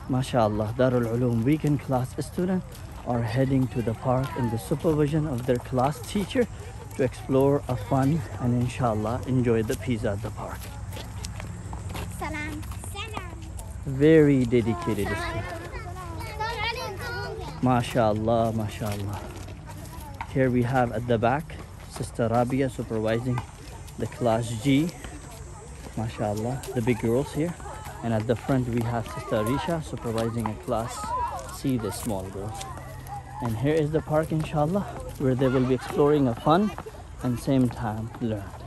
MashaAllah, Darul Uloom weekend class students are heading to the park in the supervision of their class teacher to explore a fun and inshallah enjoy the pizza at the park. Salam. Salam. Very dedicated students. MashaAllah, MashaAllah. Here we have at the back Sister Rabia supervising the class G. MashaAllah, the big girls here. And at the front we have Sister Risha supervising a class C, the small girls. And here is the park inshallah, where they will be exploring a fun and same time learn.